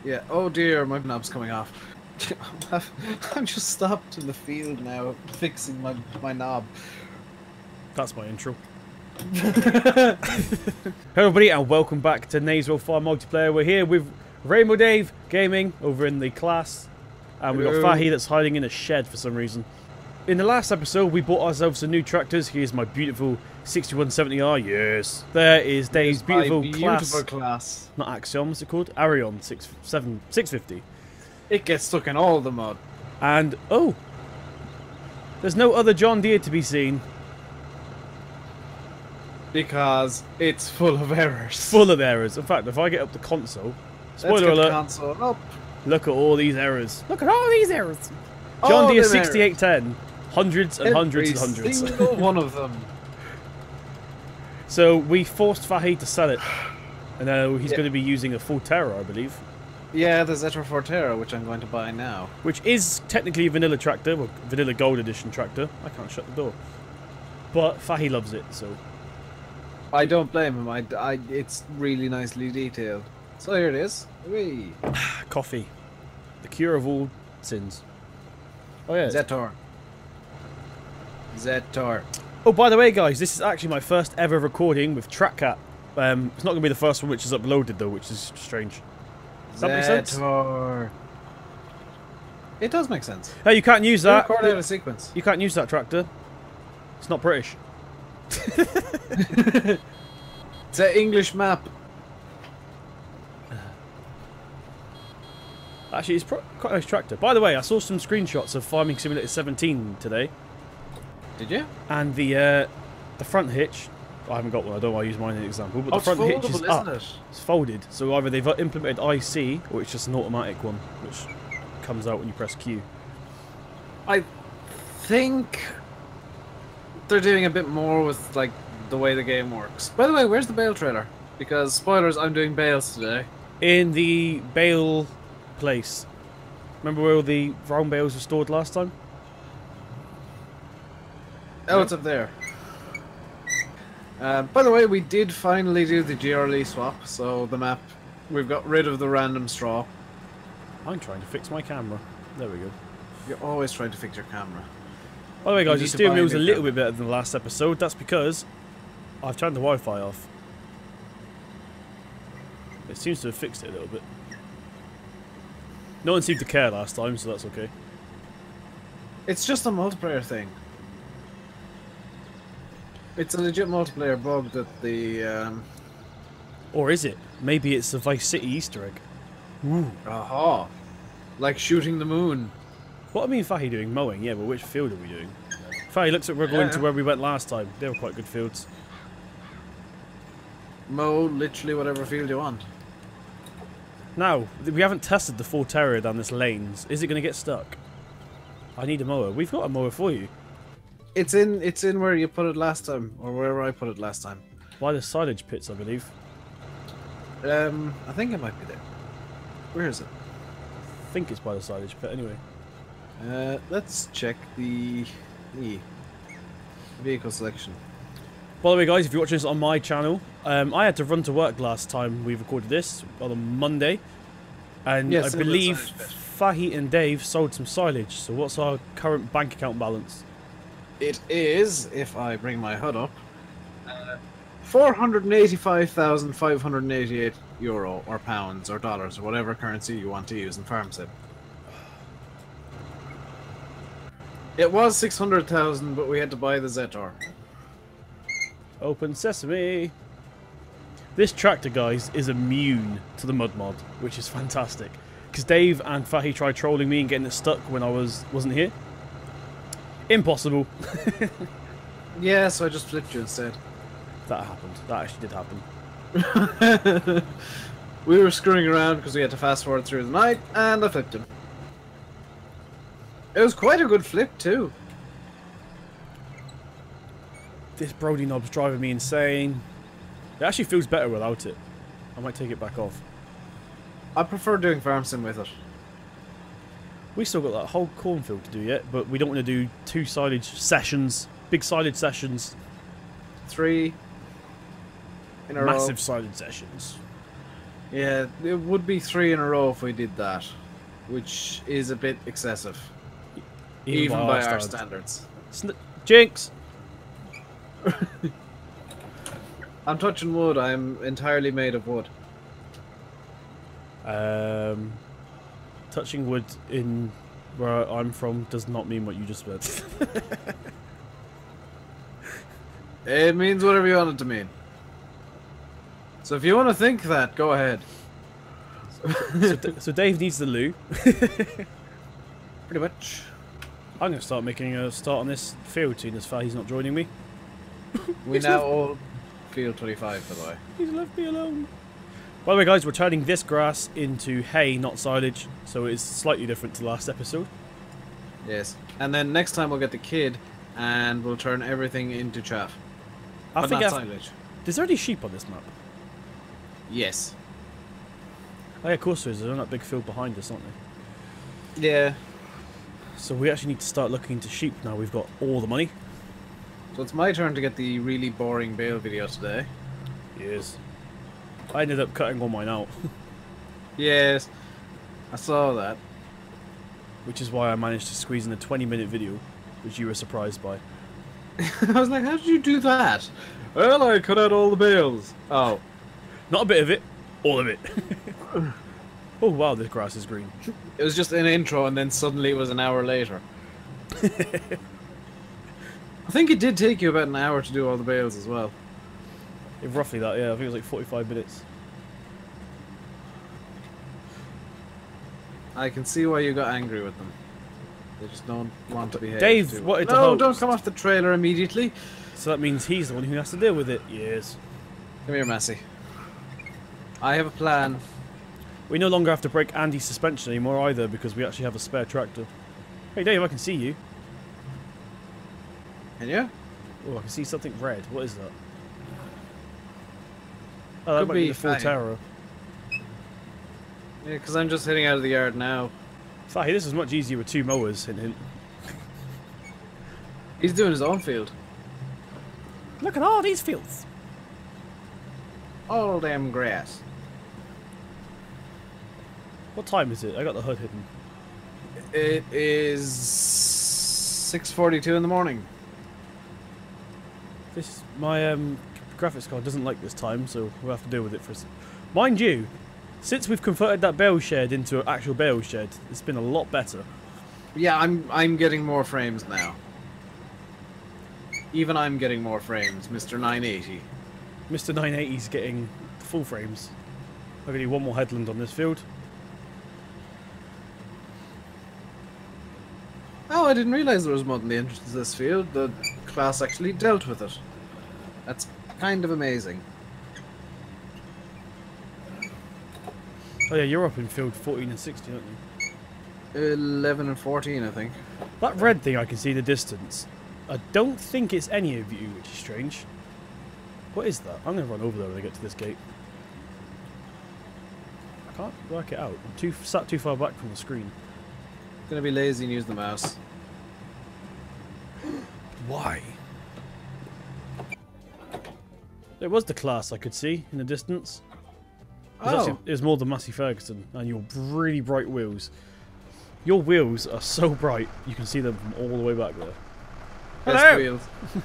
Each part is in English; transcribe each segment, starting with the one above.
Yeah. Oh dear, my knob's coming off. I'm just stopped in the field now, fixing my knob. That's my intro. Hello everybody and welcome back to Naysville Fire Multiplayer. We're here with Rainbow Dave Gaming over in the class. And we've got Fahy that's hiding in a shed for some reason. In the last episode we bought ourselves some new tractors. Here's my beautiful 6170R. Yes. There is Dave's beautiful class. Not Axiom, what's it called? Arion 650. It gets stuck in all the mud. And, oh! There's no other John Deere to be seen. Because it's full of errors. Full of errors. In fact, if I get up the console... Spoiler alert. The console up. Look at all these errors. Look at all these errors. John Deere 6810. Hundreds and hundreds and hundreds. Single one of them. So we forced Fahy to sell it. And now he's going to be using a Forterra, I believe. Yeah, the Zetor Forterra, which I'm going to buy now. Which is technically a vanilla tractor, or vanilla gold edition tractor. I can't shut the door. But Fahy loves it, so... I don't blame him. It's really nicely detailed. So here it is. Whee. Coffee. The cure of all sins. Oh yeah. Zetor. Zetor. Oh, by the way, guys, this is actually my first ever recording with TrackCat. It's not going to be the first one which is uploaded, though, which is strange. Does that make sense? It does make sense. Hey, you can't use that. Record out of sequence. You can't use that tractor. It's not British. It's an English map. Actually, it's quite a nice tractor. By the way, I saw some screenshots of Farming Simulator 17 today. Did you? And the front hitch, I haven't got one, I don't want to use mine as an example, but the front hitch is up. It's folded, so either they've implemented IC, or it's just an automatic one, which comes out when you press Q. I think they're doing a bit more with like the way the game works. By the way, where's the bale trailer? Because, spoilers, I'm doing bales today. In the bale place. Remember where all the brown bales were stored last time? Oh, it's up there. By the way, we did finally do the GRLE swap, so the map, we've got rid of the random straw. I'm trying to fix my camera. There we go. You're always trying to fix your camera. By the way, guys, the steering wheel was a little bit better than the last episode. That's because I've turned the Wi-Fi off. It seems to have fixed it a little bit. No one seemed to care last time, so that's okay. It's just a multiplayer thing. It's a legit multiplayer bug that the... Or is it? Maybe it's a Vice City Easter egg. Ooh. Aha! Like shooting the moon. What I mean Fahy doing? Mowing, yeah, but which field are we doing? Fahy, looks like we're going to where we went last time. They were quite good fields. Mow literally whatever field you want. Now, we haven't tested the Forterra down this lane. Is it going to get stuck? I need a mower. We've got a mower for you. It's in where you put it last time, or wherever I put it last time. By the silage pits, I believe. I think it might be there. Where is it? I think it's by the silage pit, anyway. Let's check the vehicle selection. By the way, guys, if you're watching this on my channel, I had to run to work last time we recorded this, on a Monday. And yes, I believe Fahy and Dave sold some silage. So what's our current bank account balance? It is, if I bring my HUD up, €485,588 or pounds or dollars or whatever currency you want to use in FarmSim. It was 600,000, but we had to buy the Zetor. Open sesame. This tractor, guys, is immune to the mud mod, which is fantastic. Because Dave and Fahy tried trolling me and getting it stuck when I wasn't here. Impossible. Yeah, so I just flipped you instead. That happened. That actually did happen. We were screwing around because we had to fast forward through the night, and I flipped him. It was quite a good flip too. This Brody knob's driving me insane. It actually feels better without it. I might take it back off. I prefer doing FarmSim with it. We still got that whole cornfield to do yet, but we don't want to do 2 silage sessions. Big silage sessions. 3 in a row. Massive silage sessions. Yeah, it would be 3 in a row if we did that, which is a bit excessive, even by our standards. Jinx! I'm touching wood. I'm entirely made of wood. Touching wood in where I'm from does not mean what you just said. It means whatever you want it to mean. So if you want to think that, go ahead. So Dave needs the loo. Pretty much. I'm going to start making a start on this field soon as far he's not joining me. We now all feel 25, by the way. He's left me alone. By the way, guys, we're turning this grass into hay, not silage, so it's slightly different to the last episode. Yes. And then next time we'll get the kid, and we'll turn everything into chaff. But not silage. There's already sheep on this map. Yes. Oh yeah, of course there is. They're on that big field behind us, aren't they? Yeah. So we actually need to start looking into sheep now. We've got all the money. So it's my turn to get the really boring bale video today. Yes. I ended up cutting all mine out. Yes. I saw that. Which is why I managed to squeeze in a 20-minute video, which you were surprised by. I was like, how did you do that? Well, I cut out all the bales. Oh. Not a bit of it, all of it. Oh wow, this grass is green. It was just an intro and then suddenly it was an hour later. I think it did take you about an hour to do all the bales as well. Roughly that, yeah. I think it was like 45 minutes. I can see why you got angry with them. They just don't want to behave. Dave wanted to No, host. don't come off the trailer immediately. So that means he's the one who has to deal with it. Yes. Come here, Massey. I have a plan. We no longer have to break Andy's suspension anymore either because we actually have a spare tractor. Hey Dave, I can see you. Can you? Oh, I can see something red. What is that? Oh, that Could might be be the Forterra. Yeah, because I'm just heading out of the yard now. Fahy, this is much easier with 2 mowers, hint hint. He's doing his own field. Look at all these fields. All damn grass. What time is it? I got the HUD hidden. It is 6:42 in the morning. This my graphics card doesn't like this time, so we'll have to deal with it for. Mind you, since we've converted that bale shed into an actual bale shed, it's been a lot better. Yeah, I'm getting more frames now. Even I'm getting more frames, Mr. 980. Mr. 980's getting full frames. I'm gonna need one more headland on this field. Oh, I didn't realise there was mud in the entrance to this field. The class actually dealt with it. That's kind of amazing. Oh yeah, you're up in field 14 and 16, aren't you? 11 and 14, I think. That red thing I can see in the distance. I don't think it's any of you, which is strange. What is that? I'm going to run over there when I get to this gate. I can't work it out. I'm sat too far back from the screen. Gonna be lazy and use the mouse. Why? It was the class I could see in the distance. It was more than Massey Ferguson and your really bright wheels. Your wheels are so bright you can see them from all the way back there. Best Hello! wheels.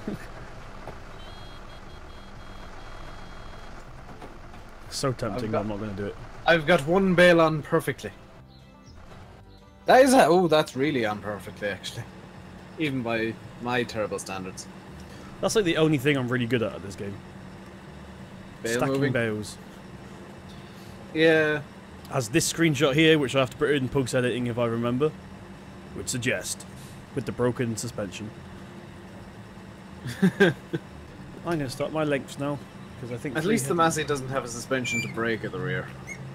So tempting, but I'm not going to do it. I've got one bale on perfectly. That is oh, that's really on perfectly, actually. Even by my terrible standards. That's like the only thing I'm really good at this game. Bale Stacking moving. bales. Yeah. As this screenshot here, which I have to put in post editing if I remember, would suggest, with the broken suspension. I'm going to start my lengths now, because I think At least the Massey doesn't have a suspension to brake at the rear.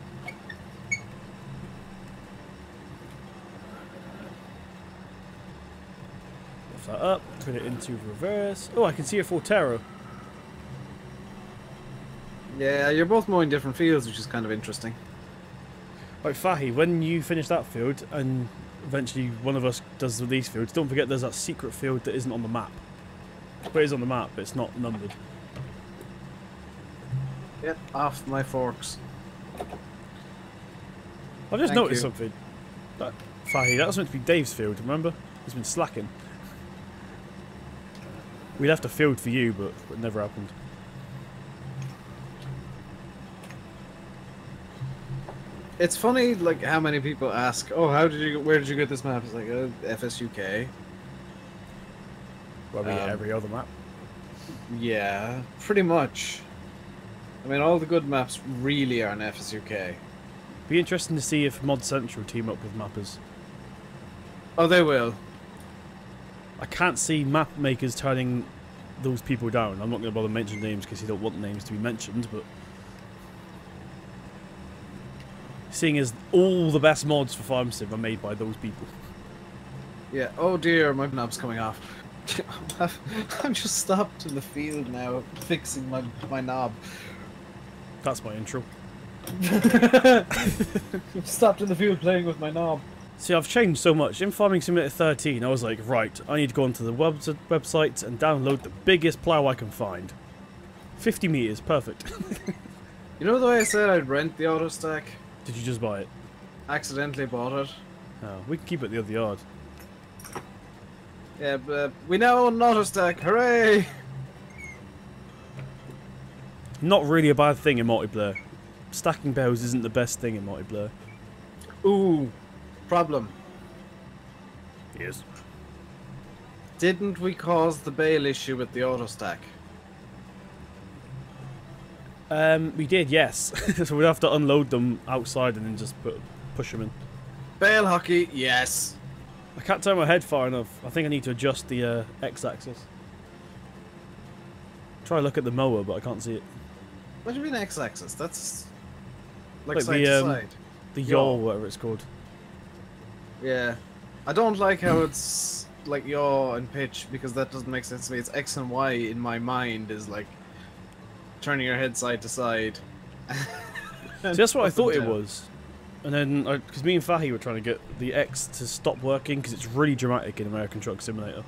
Lift that up, put it into reverse. Oh, I can see a Forterra. Yeah, you're both mowing different fields, which is kind of interesting. Right, Fahy, when you finish that field, and eventually one of us does these fields, don't forget there's that secret field that isn't on the map. But it is on the map, but it's not numbered. Get off my forks. I've just Thank noticed you. something. Fahy, that was meant to be Dave's field, remember? He's been slacking. We left a field for you, but it never happened. It's funny, like how many people ask, "Oh, where did you get this map?" It's like FSUK. Well, we get every other map. Yeah, pretty much. I mean, all the good maps really are in FSUK. Be interesting to see if Mod Central team up with mappers. Oh, they will. I can't see map makers turning those people down. I'm not going to bother mentioning names because you don't want names to be mentioned, but seeing as all the best mods for Farm Sim are made by those people. Yeah. Oh dear, my knob's coming off. I'm just stopped in the field now, fixing my knob. That's my intro. Stopped in the field playing with my knob. See, I've changed so much. In Farming Simulator 13, I was like, right, I need to go onto the website and download the biggest plough I can find. 50 meters, perfect. You know the way I said I'd rent the auto stack? Did you just buy it? Accidentally bought it. Oh, we can keep it at the other yard. Yeah, but we now own an auto stack. Hooray! Not really a bad thing in multiplayer. Stacking bales isn't the best thing in multiplayer. Ooh, problem. Yes. Didn't we cause the bale issue with the auto stack? We did, yes. So we'd have to unload them outside and then just push them in. Bale hockey, yes. I can't turn my head far enough. I think I need to adjust the X-axis. Try to look at the mower, but I can't see it. What do you mean X-axis? That's like Like side the, to side. The Yaw. yaw, whatever it's called. Yeah. I don't like how it's like yaw and pitch because that doesn't make sense to me. It's X and Y in my mind is like turning your head side to side. See, that's what I Up and thought it down. was. And then, because me and Fahy were trying to get the X to stop working because it's really dramatic in American Truck Simulator.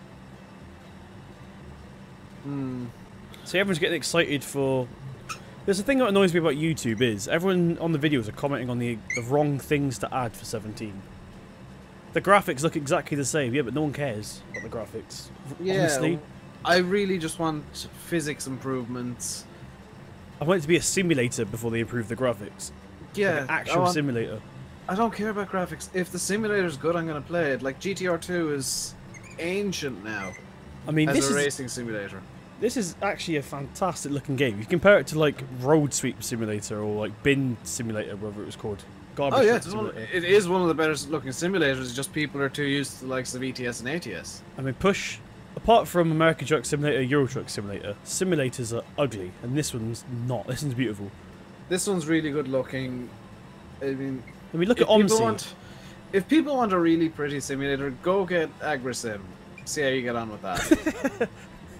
Hmm. See, everyone's getting excited for... There's the thing that annoys me about YouTube is everyone on the videos are commenting on the wrong things to add for 17. The graphics look exactly the same, yeah, but no one cares about the graphics. Yeah, Honestly, I really just want physics improvements. I want it to be a simulator before they improve the graphics. Yeah, Like an actual simulator. I don't care about graphics. If the simulator's good, I'm gonna play it. Like GTR 2 is ancient now I mean, as a racing simulator. this is actually a fantastic looking game. You compare it to like Road Sweep Simulator or like Bin Simulator, whatever it was called. Garbage Oh yeah, Simulator. it is one of the better looking simulators. Just people are too used to the likes of ETS and ATS. I mean, apart from American Truck Simulator, Euro Truck Simulator, simulators are ugly, and this one's not. This one's beautiful. This one's really good looking. I mean, I mean, look if at people OMSI. want, if people want a really pretty simulator, go get AgriSim. See how you get on with that.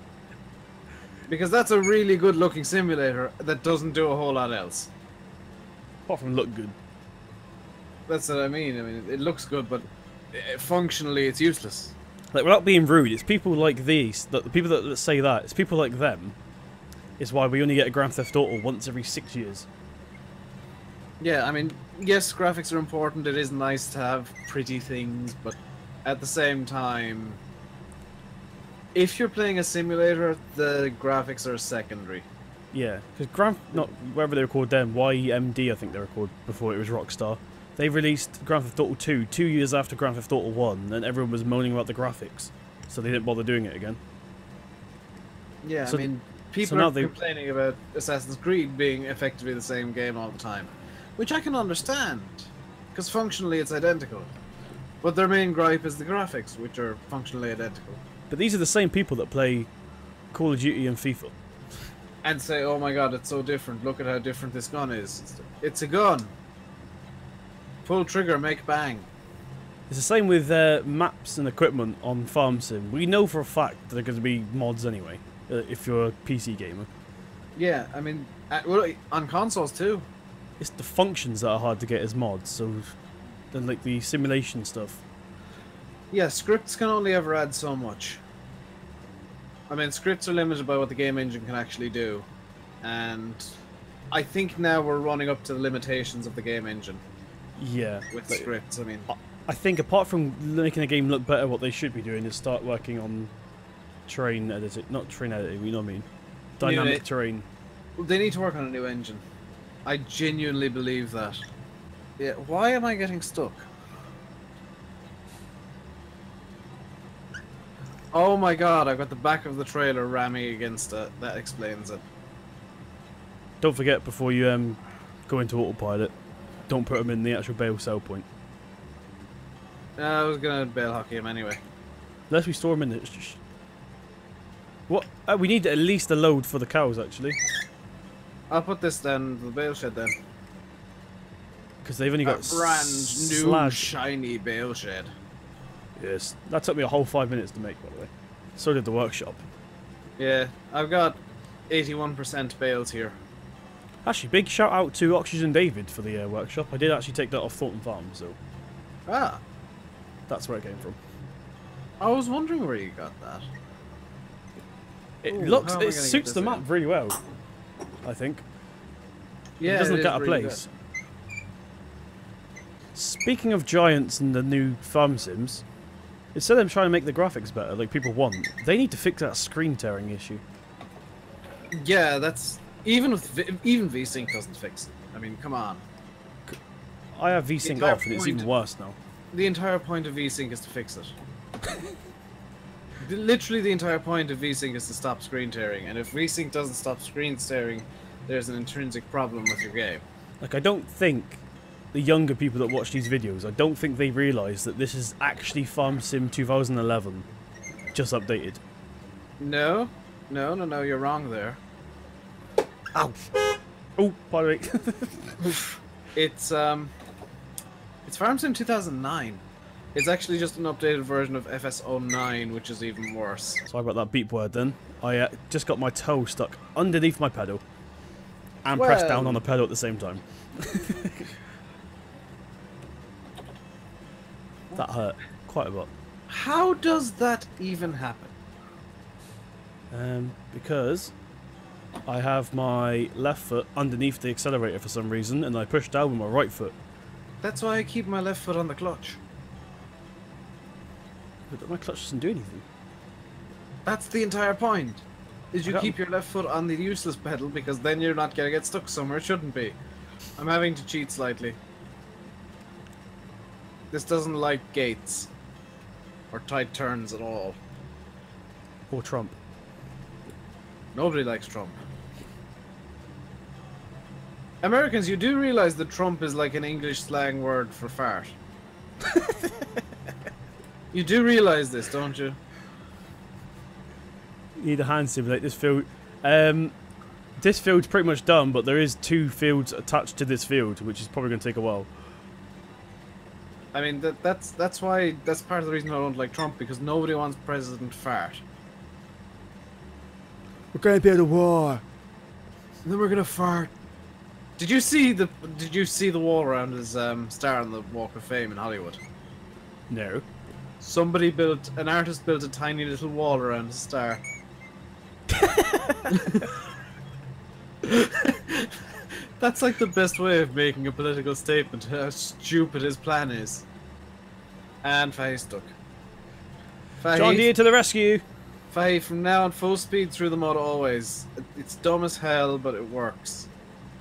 Because that's a really good looking simulator that doesn't do a whole lot else. Apart from look good. That's what I mean. I mean, it looks good, but functionally it's useless. Like, without being rude, it's people like these, the people that say that, it's people like them, is why we only get a Grand Theft Auto once every 6 years. Yeah, I mean, yes, graphics are important. It is nice to have pretty things, but at the same time, if you're playing a simulator, the graphics are secondary. Yeah, because whatever they were called then, YMD I think they were called before it was Rockstar. They released Grand Theft Auto 2 2 years after Grand Theft Auto 1, and everyone was moaning about the graphics, so they didn't bother doing it again. Yeah, So- I mean, so people now are they- complaining about Assassin's Creed being effectively the same game all the time, which I can understand, because functionally it's identical. But their main gripe is the graphics, which are functionally identical. But these are the same people that play Call of Duty and FIFA. And say, oh my god, it's so different, look at how different this gun is. It's a gun. Pull trigger, make bang. It's the same with maps and equipment on Farm Sim. We know for a fact that they're going to be mods anyway, if you're a PC gamer. Yeah, I mean, well, on consoles too. It's the functions that are hard to get as mods, so then like the simulation stuff. Yeah, scripts can only ever add so much. I mean, scripts are limited by what the game engine can actually do. And I think now we're running up to the limitations of the game engine. Yeah. with Like, scripts. I mean, I think apart from making the game look better, what they should be doing is start working on terrain editing. Not terrain editing, you know what I mean? Dynamic terrain. they need to work on a new engine. I genuinely believe that. Yeah, why am I getting stuck? Oh my god, I've got the back of the trailer ramming against it. That explains it. Don't forget, before you go into autopilot, don't put them in the actual bail sell point. I was gonna bail hockey him anyway. Unless we store them in it. What? We need at least a load for the cows, actually. I'll put this down, the bale shed then. Because they've only got A brand new slag. shiny bale shed. Yes. That took me a whole 5 minutes to make, by the way. So did the workshop. Yeah, I've got 81% bales here. Actually, big shout out to Oxygen David for the workshop. I did actually take that off Thornton Farm, so Ah, that's where it came from. I was wondering where you got that. It Ooh, looks, how am I it gonna suits get the this map in? really well, I think. Yeah, It doesn't look is out of really place. Speaking of giants and the new farm sims, instead of them trying to make the graphics better, like people want, they need to fix that screen tearing issue. good. Yeah, that's even even VSync doesn't fix it. I mean, come on. I have VSync entire off and it's point- even worse now. The entire point of VSync is to fix it. Literally, the entire point of VSync is to stop screen tearing, and if VSync doesn't stop screen tearing, there's an intrinsic problem with your game. Like, I don't think the younger people that watch these videos, I don't think they realise that this is actually Farm Sim 2011, just updated. No, you're wrong there. Ow! Oh, by the way. It's Farm Sim 2009. It's actually just an updated version of FS09, which is even worse. Sorry about that beep word then. I just got my toe stuck underneath my pedal and pressed down Well. on the pedal at the same time. That hurt quite a lot. How does that even happen? Because I have my left foot underneath the accelerator for some reason and I push down with my right foot. That's why I keep my left foot on the clutch. But my clutch doesn't do anything. That's the entire point. Is you I got- keep your left foot on the useless pedal because then you're not gonna get stuck somewhere it shouldn't be. I'm having to cheat slightly. This doesn't like gates or tight turns at all. Or Trump. Nobody likes Trump. Americans, you do realize that Trump is like an English slang word for fart. You do realize this, don't you? You need a hand simulate this field. This field's pretty much done, but there is 2 fields attached to this field, which is probably going to take a while. I mean, that's why, that's part of the reason I don't like Trump, because nobody wants President Fart. We're going to be at a war. And then we're gonna fart. Did you see the wall around his star on the Walk of Fame in Hollywood? No. An artist built a tiny little wall around his star. That's like the best way of making a political statement, how stupid his plan is. And Faye stuck. John Deere to the rescue. Faye, from now on, full speed through the mud always. It's dumb as hell, but it works.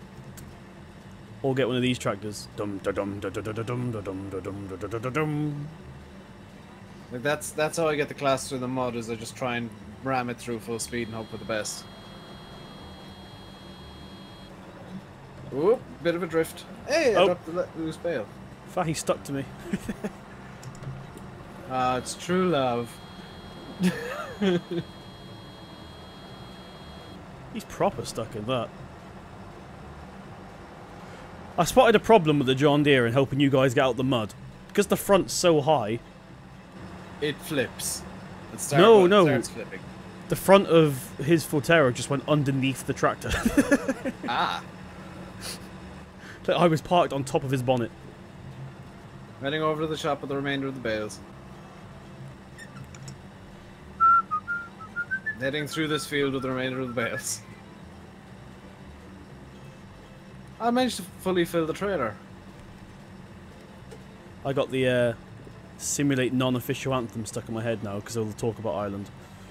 Or get one of these tractors. Dum da dum da da da da dum da dum da dum da da da da dum. Like that's how I get the class through the mud, is I just try and ram it through full speed and hope for the best. Oop, bit of a drift. Hey, I Oh. dropped the loose bale. Fahy stuck to me. Ah, it's true love. He's proper stuck in that. I spotted a problem with the John Deere in helping you guys get out the mud. Because the front's so high, It flips. It starts flipping. the front of his Forterra just went underneath the tractor. Ah, Like I was parked on top of his bonnet. heading over to the shop with the remainder of the bales. Heading through this field with the remainder of the bales. I managed to fully fill the trailer. I got the simulate non-official anthem stuck in my head now because of the talk about Ireland.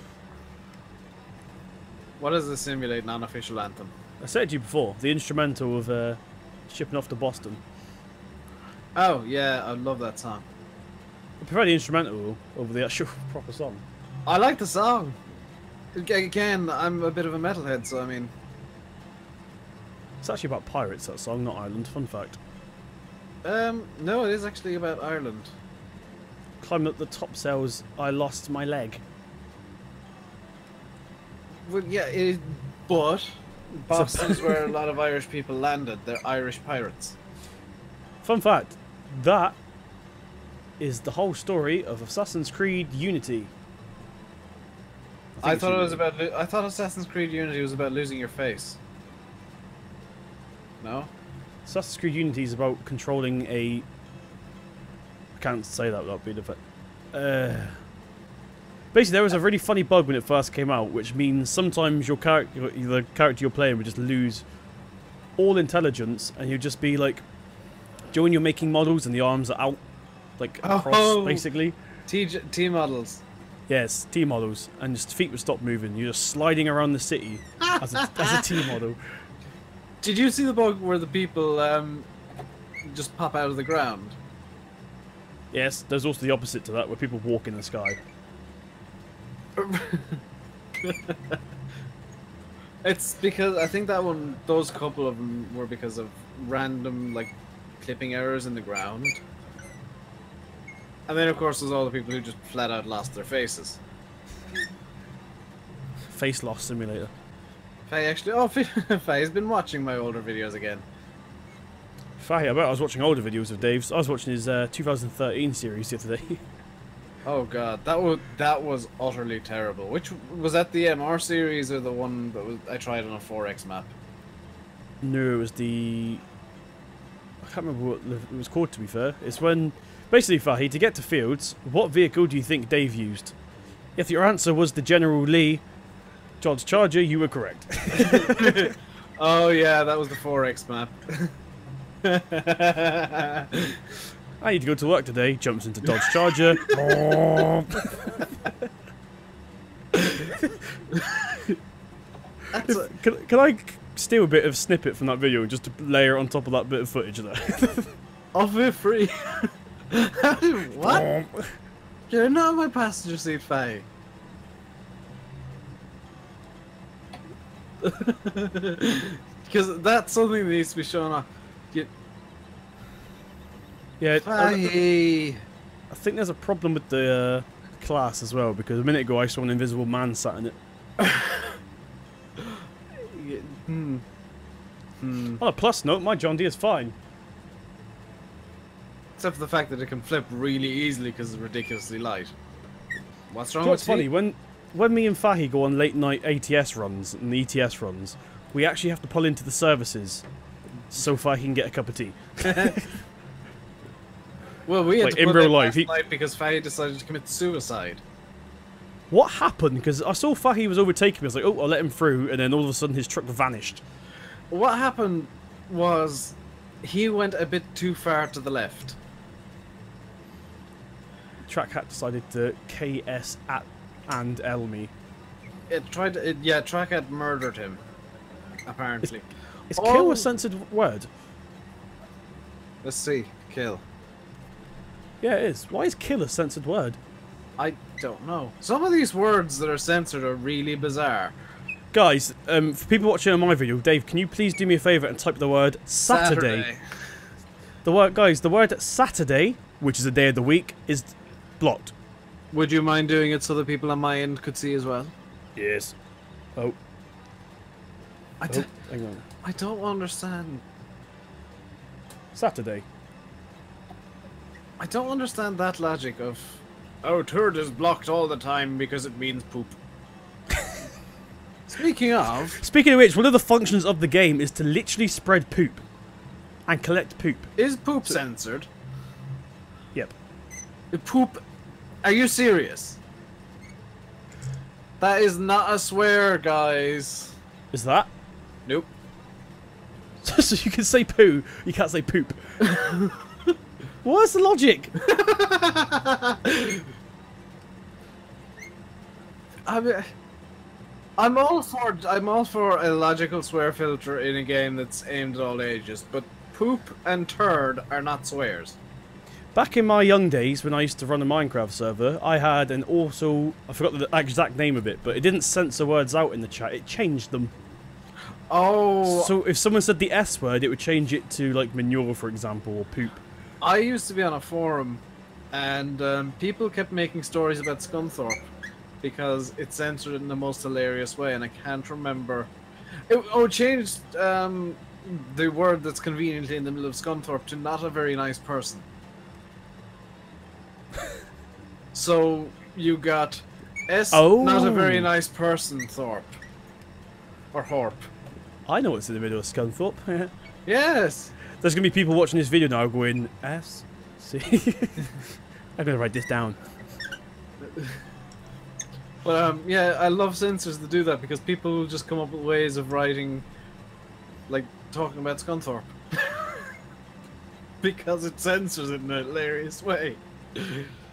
What is the simulate non-official anthem? I said it to you before, the instrumental of shipping off to Boston. Oh yeah, I love that song. I prefer the instrumental over the actual proper song. I like the song. Again, I'm a bit of a metalhead, so I mean, It's actually about pirates, that song, not Ireland. Fun fact. no, it is actually about Ireland. Climbing up the top sails, I lost my leg. Well, yeah, but Boston's where a lot of Irish people landed. They're Irish pirates. Fun fact, that is the whole story of Assassin's Creed Unity. I thought it was about. I thought Assassin's Creed Unity was about losing your face. No. Assassin's Creed Unity is about controlling a... I can't say that without being basically, there was a really funny bug when it first came out, which means sometimes your character, the character you're playing, would just lose all intelligence, and you'd just be like, do you know when you're making models and the arms are out, like across, basically? T models. Yes, T models, and just feet would stop moving. You're just sliding around the city as a T model. Did you see the bug where the people just pop out of the ground? Yes, there's also the opposite to that, where people walk in the sky. It's because I think that one, those couple of them were because of random like clipping errors in the ground. And then of course there's all the people who just flat out lost their faces. Face loss simulator. Faye actually, oh, Faye's been watching my older videos again. Faye, I bet I was watching older videos of Dave's. I was watching his 2013 series the other day. Oh god, that was utterly terrible. Which was that, the MR series or the one that was I tried on a 4X map? No, it was the... I can't remember what it was called, to be fair. It's when... Basically, Fahy, to get to Fields, what vehicle do you think Dave used? If your answer was the General Lee Dodge Charger, you were correct. Oh yeah, that was the 4X map. I need to go to work today. Jumps into Dodge Charger. Can I steal a bit of snippet from that video just to layer on top of that bit of footage there? Off it free. What? You're not on my passenger seat, Faye. Because that's something that needs to be shown off. Yeah, Faye. I think there's a problem with the class as well, because a minute ago I saw an invisible man sat in it. On a plus note, my John Deere is fine. Except for the fact that it can flip really easily because it's ridiculously light. What's wrong So with it's funny, when me and Fahy go on late night ATS runs and ETS runs, we actually have to pull into the services so Fahy can get a cup of tea. Well, we had like to in put real that life, last night because Faye decided to commit suicide. What happened? Because I saw Fahy was overtaking me. I was like, oh, I'll let him through, and then all of a sudden his truck vanished. What happened was he went a bit too far to the left. Trackhat decided to KS at and L me. Yeah, Trackhat murdered him. Apparently. Is kill a censored word? Let's see. Kill. Yeah, it is. Why is kill a censored word? I don't know. Some of these words that are censored are really bizarre. Guys, for people watching on my video, Dave, can you please do me a favour and type the word Saturday? The word Saturday, which is a day of the week, is blocked. Would you mind doing it so that people on my end could see as well? Yes. Oh. Hang on. I don't understand. Saturday. I don't understand that logic of, oh, turd is blocked all the time because it means poop. Speaking of which, one of the functions of the game is to literally spread poop and collect poop. Is poop censored? Yep. Poop? Are you serious? That is not a swear, guys. Is that? Nope. So you can say poo, you can't say poop. What's the logic? I mean, I'm all for a logical swear filter in a game that's aimed at all ages, but poop and turd are not swears. Back in my young days, when I used to run a Minecraft server, I had an also... I forgot the exact name of it, but it didn't censor words out in the chat. It changed them. Oh. So if someone said the S word, it would change it to, like, manure, for example, or poop. I used to be on a forum, and people kept making stories about Scunthorpe because it censored it in the most hilarious way, and I can't remember. It changed the word that's conveniently in the middle of Scunthorpe to not a very nice person. So you got not a very nice person, Thorpe. Or Horp. I know what's in the middle of Scunthorpe. Yes! There's going to be people watching this video now going, S? C? I'm going to write this down. But yeah, I love censors that do that because people will just come up with ways of writing, like, talking about Scunthorpe. Because it censors it in a hilarious way.